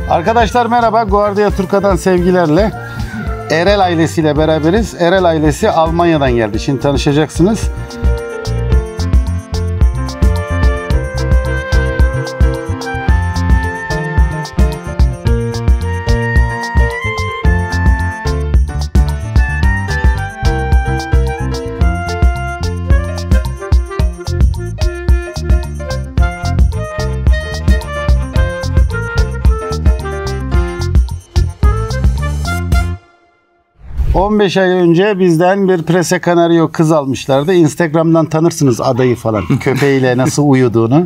Arkadaşlar merhaba, Guardia Turca'dan sevgilerle. Erel ailesiyle beraberiz. Erel ailesi Almanya'dan geldi. Şimdi tanışacaksınız. 15 ay önce bizden bir Prese Canario kız almışlardı. Instagram'dan tanırsınız adayı falan. Köpeğiyle nasıl uyuduğunu.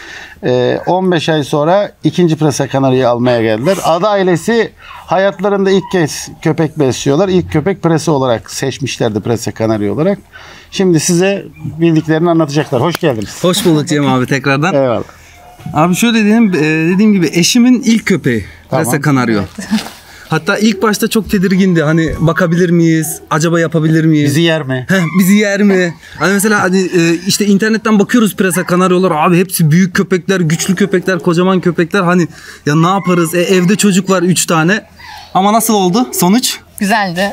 15 ay sonra ikinci Prese Canario'yu almaya geldiler. Ada ailesi hayatlarında ilk kez köpek besliyorlar. İlk köpek Prese olarak seçmişlerdi, Prese Canario olarak. Şimdi size bildiklerini anlatacaklar. Hoş geldiniz. Hoş bulduk Cem abi tekrardan. Eyvallah. Abi şöyle dediğim gibi eşimin ilk köpeği Prese Canario. Hatta ilk başta çok tedirgindi. Hani bakabilir miyiz? Acaba yapabilir miyiz? Bizi yer mi? Bizi yer mi? Hani mesela işte internetten bakıyoruz Prese Canario'lar. Abi hepsi büyük köpekler, güçlü köpekler, kocaman köpekler. Hani ya ne yaparız? Evde çocuk var 3 tane. Ama nasıl oldu? Sonuç? Güzeldi.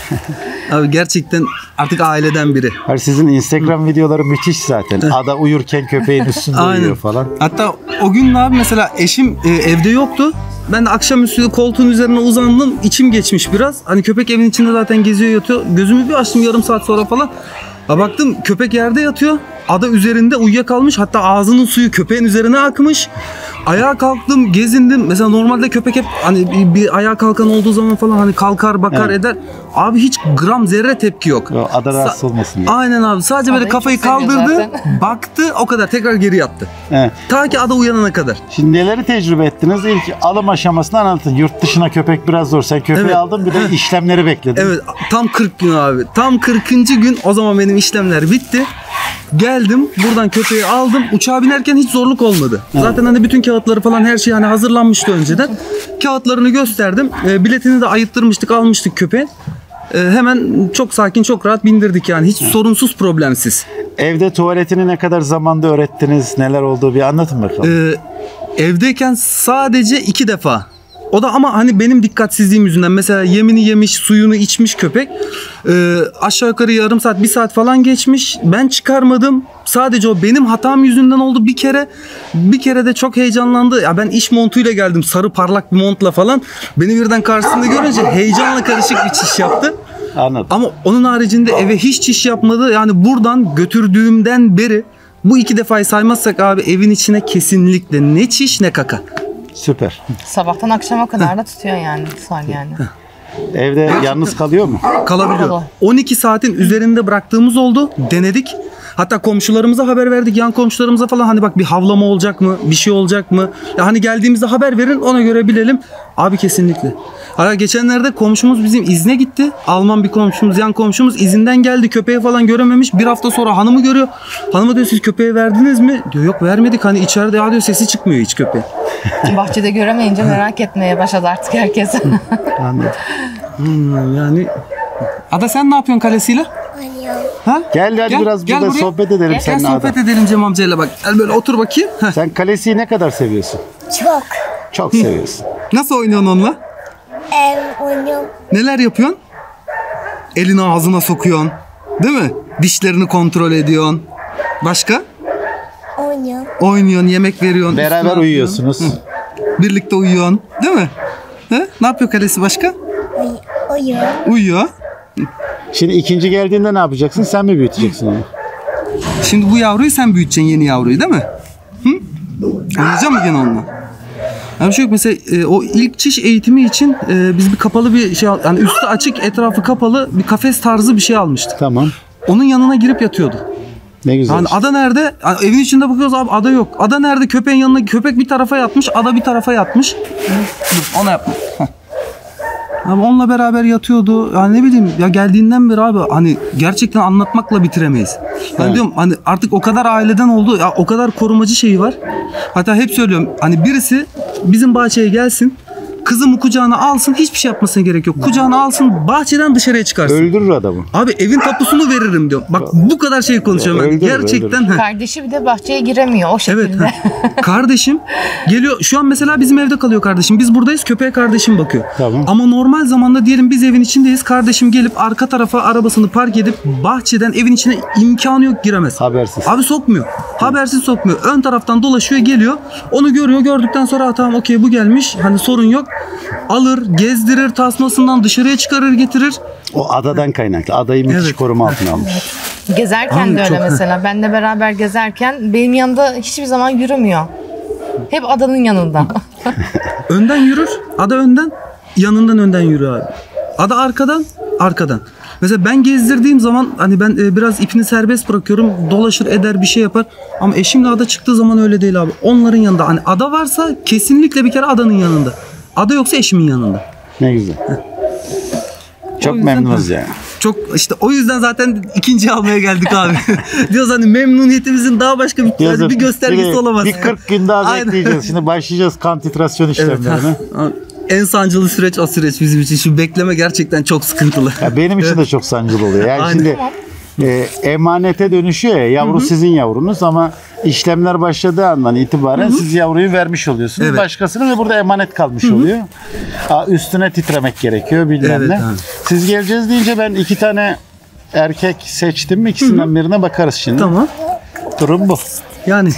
Abi gerçekten artık aileden biri. Sizin Instagram videoları müthiş zaten. Ada uyurken köpeğin üstünde uyuyor falan. Hatta o gün abi mesela eşim evde yoktu. Ben de akşamüstü koltuğun üzerine uzandım. İçim geçmiş biraz. Hani köpek evin içinde zaten geziyor, yatıyor. Gözümü bir açtım yarım saat sonra falan. Baktım köpek yerde yatıyor. Ada üzerinde uyuyakalmış. Hatta ağzının suyu köpeğin üzerine akmış. Ayağa kalktım, gezindim. Mesela normalde köpek hep hani bir ayağa kalkan olduğu zaman falan hani kalkar, bakar, eder. Abi hiç gram zerre tepki yok. Ada rahatsız olmasın diye. Aynen abi. Sadece böyle kafayı kaldırdı, baktı, o kadar tekrar geri yattı. Evet. Ta ki ada uyanana kadar. Şimdi neleri tecrübe ettiniz? İlk alım aşamasını anlatın. Yurt dışına köpek biraz zor. Sen köpeği aldın, bir de işlemleri bekledin. Evet, tam 40 gün abi. Tam 40. gün o zaman benim işlemler bitti. Geldim, buradan köpeği aldım. Uçağa binerken hiç zorluk olmadı. Evet. Zaten hani bütün kağıtları falan her şey hani hazırlanmıştı önceden. Kağıtlarını gösterdim. Biletini de ayıttırmıştık, almıştık köpeği. Hemen çok sakin, çok rahat bindirdik yani. Hiç sorunsuz, problemsiz. Evde tuvaletini ne kadar zamanda öğrettiniz? Neler olduğu bir anlatın bakalım. Evdeyken sadece 2 defa. O da ama hani benim dikkatsizliğim yüzünden. Mesela yemini yemiş, suyunu içmiş köpek. Aşağı yukarı yarım saat, 1 saat falan geçmiş. Ben çıkarmadım. Sadece o benim hatam yüzünden oldu bir kere. Bir kere de çok heyecanlandı. Ya ben iş montuyla geldim. Sarı parlak bir montla falan. Beni birden karşısında görünce heyecanla karışık bir çiş yaptı. Anladım. Ama onun haricinde eve hiç çiş yapmadı. Yani buradan götürdüğümden beri bu 2 defayı saymazsak abi evin içine kesinlikle ne çiş ne kaka. Süper. Sabahtan akşama kadar da tutuyor yani. Evde yalnız kalıyor mu? Kalabiliyor. 12 saatin üzerinde bıraktığımız oldu. Denedik. Hatta komşularımıza haber verdik. Yan komşularımıza falan hani bak bir havlama olacak mı? Bir şey olacak mı? Ya hani geldiğimizde haber verin, ona göre bilelim. Abi kesinlikle. Hala geçenlerde komşumuz bizim izne gitti. Alman bir komşumuz, yan komşumuz izinden geldi. Köpeği falan görememiş. 1 hafta sonra hanımı görüyor. Hanıma diyor siz köpeği verdiniz mi? Diyor yok vermedik. Hani içeride ya diyor sesi çıkmıyor hiç köpeği. Bahçede göremeyince merak etmeye başladı artık herkes. Anladım. Yani Ada sen ne yapıyorsun kalesiyle? Ha? Gel biraz burada buraya. sohbet edelim seninle. Gel sohbet edelim Cem amcayla bak. Gel böyle otur bakayım. Sen kalesiyi ne kadar seviyorsun? Çok. Çok seviyorsun. Nasıl oynuyorsun onunla? Oynuyorum. Neler yapıyorsun? Elini ağzına sokuyorsun. Değil mi? Dişlerini kontrol ediyorsun. Başka? Oynuyorsun, yemek veriyorsun. Beraber uyuyorsunuz. Birlikte uyuyorsun. Değil mi? Ne yapıyor kalesi başka? Uyuyor. Şimdi ikinci geldiğinde ne yapacaksın? Sen mi büyüteceksin onu? Şimdi bu yavruyu sen büyüteceksin, yeni yavruyu değil mi? Oynayacak mı gene onunla? Yani şey yok mesela o ilk çiş eğitimi için biz bir kapalı bir şey yani üstü açık etrafı kapalı bir kafes tarzı bir şey almıştık. Tamam. Onun yanına girip yatıyordu. Ne güzel. Yani ada nerede? Yani evin içinde bakıyoruz abi ada yok. Ada nerede? Köpeğin yanına köpek bir tarafa yatmış, ada bir tarafa yatmış. Ona yapma. Abi onunla beraber yatıyordu. Yani ne bileyim ya geldiğinden beri abi hani gerçekten anlatmakla bitiremeyiz. Ben diyorum hani artık o kadar aileden oldu. Ya o kadar korumacı şeyi var. Hatta hep söylüyorum hani birisi bizim bahçeye gelsin. kızımı kucağına alsın, hiçbir şey yapmasına gerek yok. Kucağına alsın, bahçeden dışarıya çıkarsın. Öldürür adamı. Abi evin tapusunu veririm diyor. Bak bu kadar şey konuşuyorum ben. Öldürür, Gerçekten. öldürür. Kardeşi bir de bahçeye giremiyor o Evet. şekilde. Kardeşim geliyor. Şu an mesela bizim evde kalıyor kardeşim. Biz buradayız. Köpeğe kardeşim bakıyor. Tamam. Ama normal zamanda diyelim biz evin içindeyiz. Kardeşim gelip arka tarafa arabasını park edip bahçeden evin içine imkanı yok giremez. Habersiz. Abi sokmuyor. Habersiz sokmuyor. Ön taraftan dolaşıyor geliyor. Onu görüyor. Gördükten sonra tamam okey bu gelmiş. Hani sorun yok. Alır, gezdirir, tasmasından dışarıya çıkarır getirir. O adadan kaynaklı. Adayı müthiş Evet. koruma altına almış. Gezerken Abi de öyle çok- mesela. Benle beraber gezerken benim yanımda hiçbir zaman yürümüyor. Hep adanın yanında. Önden yürür. Ada önden. Yanından önden yürü abi. Ada arkadan. Arkadan. Mesela ben gezdirdiğim zaman hani ben biraz ipini serbest bırakıyorum. Dolaşır eder bir şey yapar. Ama eşimle ada çıktığı zaman öyle değil abi. Onların yanında. Hani ada varsa kesinlikle bir kere adanın yanında. Ada yoksa eşimin yanında. Ne güzel. Çok O yüzden- memnunuz yani. Çok işte o yüzden zaten ikinci almaya geldik abi. Diyoruz hani memnuniyetimizin daha başka bir, yani bir göstergesi olamaz. Bir 40 gün daha Aynen. bekleyeceğiz. Şimdi başlayacağız kan titrasyon Evet. işlemlerine. En sancılı süreç o süreç bizim için. Şu bekleme gerçekten çok sıkıntılı. Ya benim için de çok sancılı oluyor. Yani Aynen. şimdi emanete dönüşüyor ya. Yavru sizin yavrunuz ama işlemler başladığı andan itibaren siz yavruyu vermiş oluyorsunuz. Evet. Başkasına ve burada emanet kalmış oluyor. Üstüne titremek gerekiyor bilmem Evet, ne. abi. Siz geleceğiz deyince ben 2 tane erkek seçtim. İkisinden birine bakarız şimdi. Tamam. Durum bu. Yani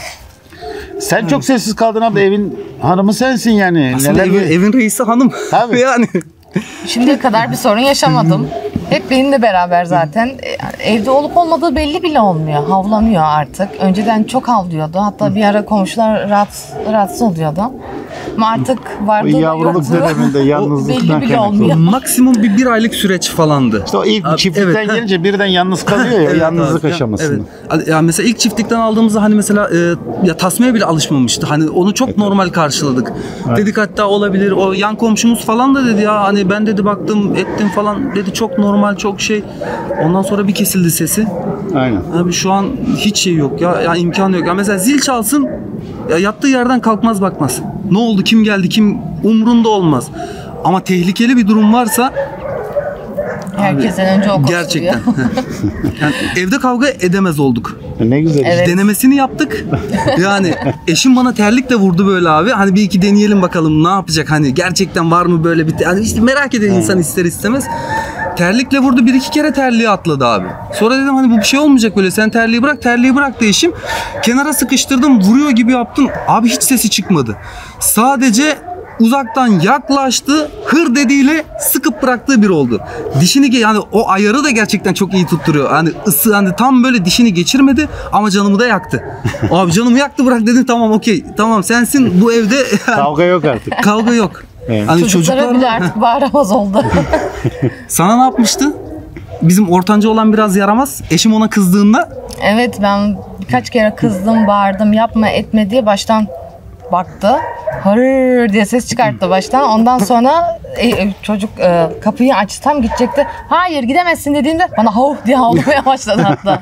Sen çok sessiz kaldın abla. Evin hanımı sensin yani. aslında evin reisi hanım. Tabii. Yani Şimdiye kadar bir sorun yaşamadım. Hep benimle beraber zaten. Evde olup olmadığı belli bile olmuyor. Havlanıyor artık. Önceden çok havlıyordu. Hatta bir ara komşular rahatsız oluyordu. Ama artık Bu vardı yavruluk yoktu. döneminde yalnızlıktan belli bile kaynaklı. olmuyor. maksimum bir aylık süreç falandı. İşte o ilk Abi, çiftlikten evet. gelince birden yalnız kalıyor ya. Evet yalnızlık abi. aşamasında. Evet. Ya mesela ilk çiftlikten aldığımızda hani mesela ya tasmaya bile alışmamıştı. Hani onu çok normal karşıladık. Dedik hatta olabilir. O yan komşumuz falan da dedi ya hani ben dedi baktım ettim falan dedi çok normal çok şey. Ondan sonra bir kesildi sesi. Aynen. Abi şu an hiç şey yok ya. Ya imkanı yok. Ya mesela zil çalsın ya yattığı yerden kalkmaz bakmaz. Ne oldu kim geldi kim umrunda olmaz. Ama tehlikeli bir durum varsa Herkesten önce o koşturuyor. gerçekten. Yani evde kavga edemez olduk. Ne güzel. Evet. Denemesini yaptık. Yani eşim bana terlikle vurdu böyle abi. Hani bir iki deneyelim bakalım ne yapacak. Hani gerçekten var mı böyle bir... Hani işte merak eder insan ister istemez. Terlikle vurdu. Bir iki kere terliği atladı abi. Sonra dedim hani bu bir şey olmayacak böyle. Sen terliği bırak. Terliği bırak da eşim. Kenara sıkıştırdım. Vuruyor gibi yaptım. Abi hiç sesi çıkmadı. Sadece uzaktan yaklaştı. Hır dediğiyle sıkıp bıraktığı bir oldu. Dişini yani o ayarı da gerçekten çok iyi tutturuyor. Hani ısı hani tam böyle dişini geçirmedi ama canımı da yaktı. Abi canımı yaktı bırak dedim tamam okey. Tamam sensin bu evde Kavga yok artık. kavga yok. Evet. Hani Çocuklara bile artık bağıramaz oldu. sana ne yapmıştı? Bizim ortanca olan biraz yaramaz. Eşim ona kızdığında Evet, ben birkaç kere kızdım, bağırdım, yapma etme diye baştan baktı. Hırrrr diye ses çıkarttı baştan. Ondan sonra çocuk kapıyı açtı, tam gidecekti. Hayır gidemezsin dediğimde bana hav diye havlamaya başladı hatta.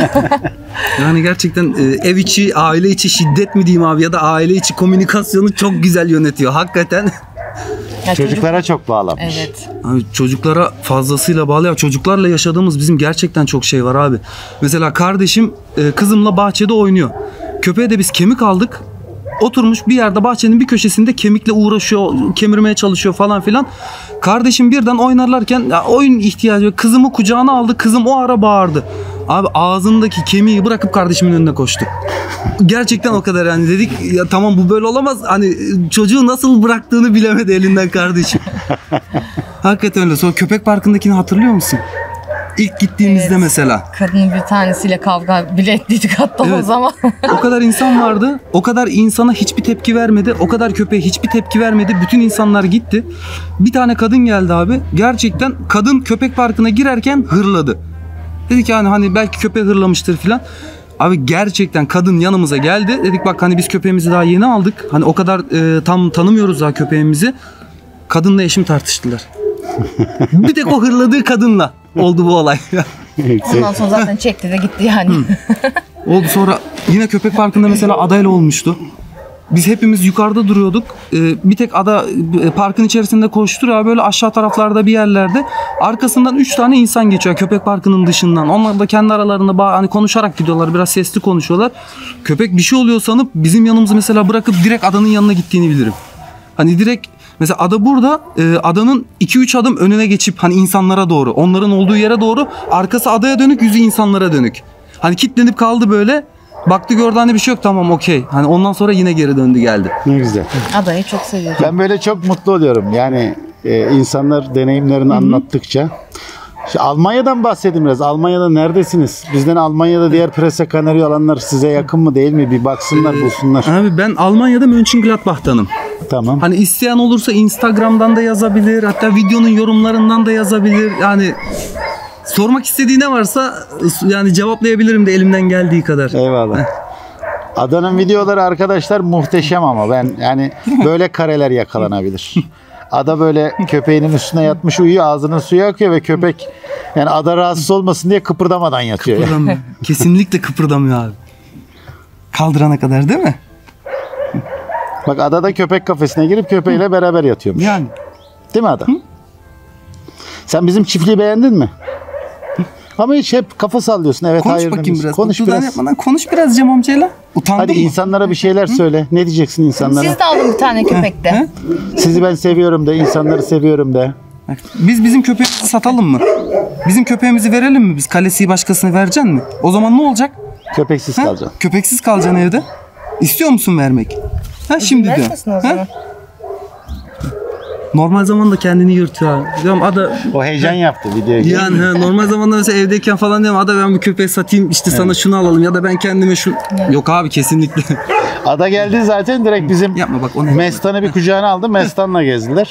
yani gerçekten ev içi, aile içi şiddet mi diyeyim abi ya da aile içi komünikasyonu çok güzel yönetiyor. Hakikaten. Ya Çocuklara çok bağlanmış. Evet. Abi çocuklara fazlasıyla bağlı. Ya çocuklarla yaşadığımız bizim gerçekten çok şey var abi. Mesela kardeşim kızımla bahçede oynuyor. Köpeğe de biz kemik aldık. Oturmuş bir yerde bahçenin bir köşesinde kemikle uğraşıyor, kemirmeye çalışıyor falan filan. Kardeşim birden oynarlarken ya oyun ihtiyacı, kızımı kucağına aldı. Kızım o ara bağırdı. Abi ağzındaki kemiği bırakıp kardeşimin önüne koştu. Gerçekten o kadar yani dedik ya tamam bu böyle olamaz. Hani çocuğu nasıl bıraktığını bilemedi elinden kardeşim. Hakikaten öyle. Sonra köpek parkındakini hatırlıyor musun? İlk gittiğimizde Evet. mesela. Kadının bir tanesiyle kavga bile ettiydik hatta o Evet. zaman. O kadar insan vardı. O kadar insana hiçbir tepki vermedi. O kadar köpeğe hiçbir tepki vermedi. Bütün insanlar gitti. Bir tane kadın geldi abi. Gerçekten kadın köpek parkına girerken hırladı. Dedik yani hani belki köpeği hırlamıştır filan. Abi gerçekten kadın yanımıza geldi. Dedik bak hani biz köpeğimizi daha yeni aldık. Hani o kadar tam tanımıyoruz daha köpeğimizi. Kadınla eşim tartıştılar. Bir tek o hırladığı kadınla oldu bu olay. Ondan sonra zaten çekti de gitti yani. Oldu sonra yine köpek parkında mesela adayla olmuştu. Biz hepimiz yukarıda duruyorduk. Bir tek ada parkın içerisinde koşturuyor. Böyle aşağı taraflarda bir yerlerde. Arkasından 3 tane insan geçiyor köpek parkının dışından. Onlar da kendi aralarında hani konuşarak gidiyorlar. Biraz sesli konuşuyorlar. Köpek bir şey oluyor sanıp bizim yanımızı mesela bırakıp direkt adanın yanına gittiğini bilirim. Hani direkt mesela ada burada, adanın 2-3 adım önüne geçip hani insanlara doğru, onların olduğu yere doğru, arkası adaya dönük, yüzü insanlara dönük. Hani kilitlenip kaldı böyle. Baktı gördü hani bir şey yok, tamam okey. Hani ondan sonra yine geri döndü geldi. Ne güzel. Adayı çok seviyorum. Ben böyle çok mutlu oluyorum. Yani insanlar deneyimlerini anlattıkça. İşte Almanya'dan bahsedin biraz. Almanya'da neredesiniz? Bizden Almanya'da diğer Presse Kanarya alanlar size yakın mı değil mi? Bir baksınlar, bulsunlar. Abi ben Almanya'da Mönchengladbach'tanım. Tamam. Hani isteyen olursa Instagram'dan da yazabilir. Hatta videonun yorumlarından da yazabilir. Yani sormak istediği ne varsa yani cevaplayabilirim de elimden geldiği kadar. Eyvallah. Adanın videoları arkadaşlar muhteşem ama ben yani böyle kareler yakalanabilir. Ada böyle köpeğinin üstüne yatmış uyuyor, ağzının suyu akıyor ve köpek yani ada rahatsız olmasın diye kıpırdamadan yatıyor. Kıpırdamıyor. Kesinlikle kıpırdamıyor abi. Kaldırana kadar değil mi? Bak adada köpek kafesine girip köpeğiyle beraber yatıyormuş. Yani. Değil mi Ada? Sen bizim çiftliği beğendin mi? Ama hiç hep kafa sallıyorsun. Evet, Konuş hayır bakayım demiyorsun. biraz. Konuş Kutudan biraz. yapmadan konuş biraz Cem amcayla. Utandın Hadi mı? insanlara bir şeyler söyle. Ne diyeceksin insanlara? Siz de alın bir tane köpekte. Sizi ben seviyorum de, insanları seviyorum de. Bak, biz bizim köpeğimizi satalım mı? Bizim köpeğimizi verelim mi biz? Kalesiyi başkasına vereceksin mi? O zaman ne olacak? Köpeksiz Ha? kalacaksın. Köpeksiz kalacaksın evde. İstiyor musun vermek? Ha şimdi diyor. Vermesin o zaman. Ha? Normal zamanda kendini yırtıyor abi. Diyorum ada O heyecan yaptı videoya. yani normal zamanda mesela evdeyken falan diyorum ada ben bu köpeği satayım işte sana şunu alalım ya da ben kendime şu yok abi kesinlikle. Ada geldi zaten direkt bizim Yapma bak onu. Mestan'ı bir kucağına aldı. Mestan'la gezdiler.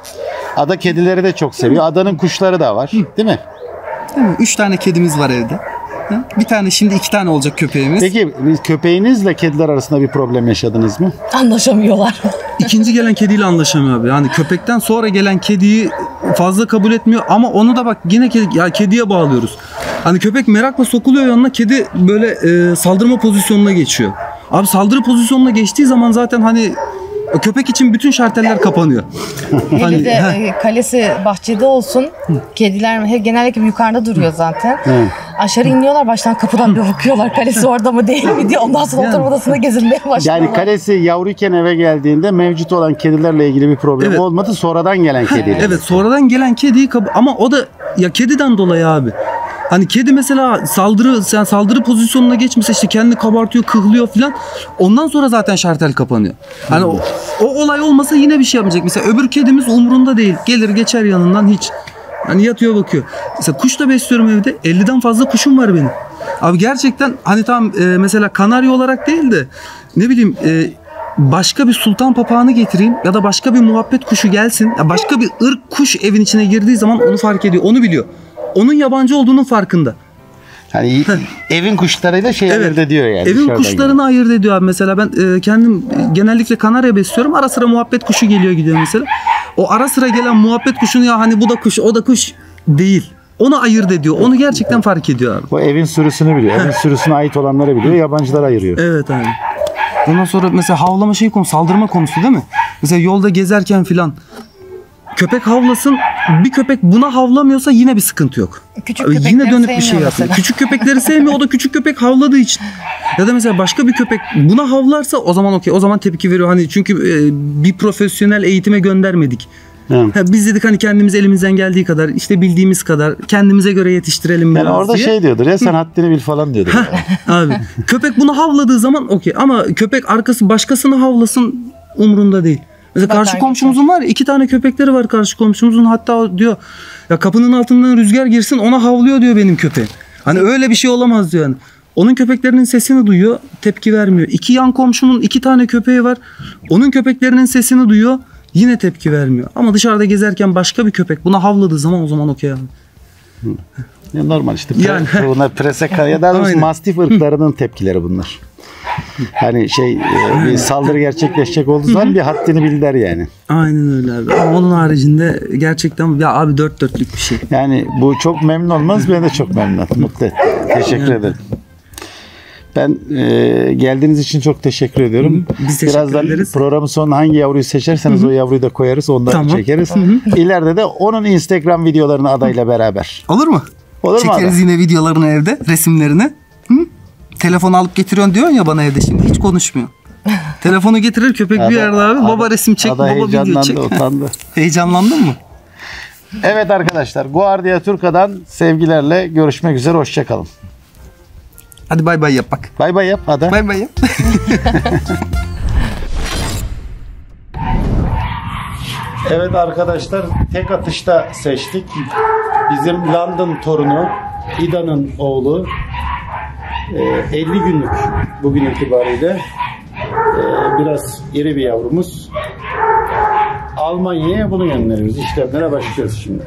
Ada kedileri de çok seviyor. Adanın kuşları da var. Değil mi? Değil mi? 3 tane kedimiz var evde. Ha? Bir tane şimdi 2 tane olacak köpeğimiz. Peki köpeğinizle kediler arasında bir problem yaşadınız mı? Anlaşamıyorlar. İkinci gelen kediyle anlaşamıyor abi. Yani köpekten sonra gelen kediyi fazla kabul etmiyor ama onu da bak yine kediye bağlıyoruz. Hani köpek merakla sokuluyor yanına, kedi böyle saldırma pozisyonuna geçiyor. Abi saldırı pozisyonuna geçtiği zaman zaten hani köpek için bütün şarteller kapanıyor. Hele de kalesi bahçede olsun. Kediler genellikle yukarıda duruyor zaten. Aşağı iniyorlar, baştan kapıdan bir bakıyorlar. Kalesi orada mı değil mi diye. Ondan sonra oturma odasına gezinmeye başlıyorlar. Yani kalesi yavruyken eve geldiğinde mevcut olan kedilerle ilgili bir problem Evet. olmadı. Sonradan gelen kediyle. Evet, sonradan gelen kediyi ama o da ya kediden dolayı abi. Hani kedi mesela saldırı pozisyonuna geçmişse işte kendini kabartıyor, kıhlıyor falan. Ondan sonra zaten şartel kapanıyor. Hani o olay olmasa yine bir şey yapmayacak. Mesela öbür kedimiz umrunda değil. Gelir geçer yanından hiç. Hani yatıyor bakıyor. Mesela kuş da besliyorum evde. 50'den fazla kuşum var benim. Abi gerçekten hani tam mesela kanarya olarak değil de ne bileyim başka bir sultan papağanı getireyim ya da başka bir muhabbet kuşu gelsin. Ya başka bir ırk kuş evin içine girdiği zaman onu fark ediyor. Onu biliyor. Onun yabancı olduğunun farkında. Hani evin kuşlarıyla ayırt ediyor yani. Evin dışarıdan kuşlarını ayırt ediyor abi. Mesela ben kendim genellikle kanarya besliyorum. Ara sıra muhabbet kuşu geliyor gidiyor mesela. O ara sıra gelen muhabbet kuşunu ya hani bu da kuş o da kuş değil. Onu ayırt ediyor. Onu gerçekten fark ediyor abi. O evin sürüsünü biliyor. Evin sürüsüne ait olanları biliyor. Yabancılar ayırıyor. Evet abi. Ondan sonra mesela havlama saldırma konusu değil mi? Mesela yolda gezerken filan köpek havlasın, bir köpek buna havlamıyorsa yine bir sıkıntı yok. Küçük Yine köpekleri dönüp bir şey sevmiyor yapıyor. mesela. Küçük köpekleri sevmiyor, o da küçük köpek havladığı için. Ya da mesela başka bir köpek buna havlarsa o zaman okey, o zaman tepki veriyor. Hani çünkü bir profesyonel eğitime göndermedik. Biz dedik hani kendimiz elimizden geldiği kadar işte bildiğimiz kadar kendimize göre yetiştirelim Yani biraz orada diye. diyordur ya sen haddini bil falan diyordur. Abi köpek bunu havladığı zaman okey ama köpek arkası başkasını havlasın umrunda değil. Mesela Bakar karşı komşumuzun var ya 2 tane köpekleri var karşı komşumuzun, hatta o diyor ya kapının altından rüzgar girsin ona havlıyor diyor benim köpeğim. Hani öyle bir şey olamaz diyor yani. Onun köpeklerinin sesini duyuyor, tepki vermiyor. 2 yan komşunun 2 tane köpeği var. Onun köpeklerinin sesini duyuyor, yine tepki vermiyor. Ama dışarıda gezerken başka bir köpek buna havladığı zaman o zaman okey abi. Ya normal işte. Yani. Bunlar Presse ya da Aynen. mastif ırklarının tepkileri bunlar. Hani bir saldırı gerçekleşecek olduğu zaman bir haddini bil der yani. Aynen öyle abi. Ama onun haricinde gerçekten ya abi dört dörtlük bir şey. Yani bu çok memnun olmaz. Ben de çok memnun. Mutlu. Teşekkür ederim. Ben geldiğiniz için çok teşekkür ediyorum. Biz teşekkür Birazdan ederiz. programın sonunda hangi yavruyu seçerseniz o yavruyu da koyarız. Onu da Tamam. çekeriz. İleride de onun Instagram videolarını adayla beraber. Olur mu? Olur mu Çekeriz Ada? yine videolarını evde, resimlerini. Hı? Telefonu alıp getiriyorsun diyorsun ya bana evde, şimdi hiç konuşmuyor. Telefonu getirir köpek bir yerde abi. Baba resim çek, Ada baba video heyecanlandı, çek. utandı. Heyecanlandın mı? Evet arkadaşlar, Guardia Turca'dan sevgilerle görüşmek üzere. Hoşçakalın. Hadi bay bay yap bak. Bay bay yap Ada. Bay bay yap. Evet arkadaşlar, tek atışta seçtik. Bizim London torunu İda'nın oğlu 50 günlük bugün itibariyle biraz iri bir yavrumuz. Almanya'ya bunu gönderiyoruz. İşlemlere başlıyoruz şimdi.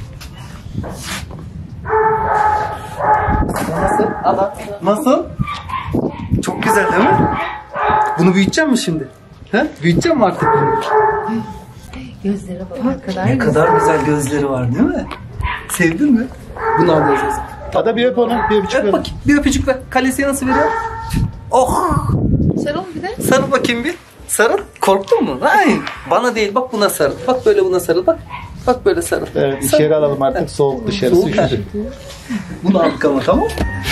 Nasıl? Adam. Nasıl? Çok güzel değil mi? Bunu büyütecek misin şimdi? He? Büyütecek misin artık bunu? Gözlere bak ne kadar Ne kadar güzel gözleri var değil mi? Sevdin mi? Bunu alacağız. Ada bir öp onu, bir öpücük Öp ver. bakayım. Bir öpücük ver. Kalesiye nasıl veriyor? Oh! Sarıl bir de. Sarıl bakayım bir. Sarıl. Korktun mu? Hayır. Bana değil. Bak buna sarıl. Bak böyle buna sarıl. Bak. Bak böyle sarıl. Evet, Sarıl. içeri alalım artık, soğuk dışarısı Soğuk. üşüdü. Bunu aldık ama tamam.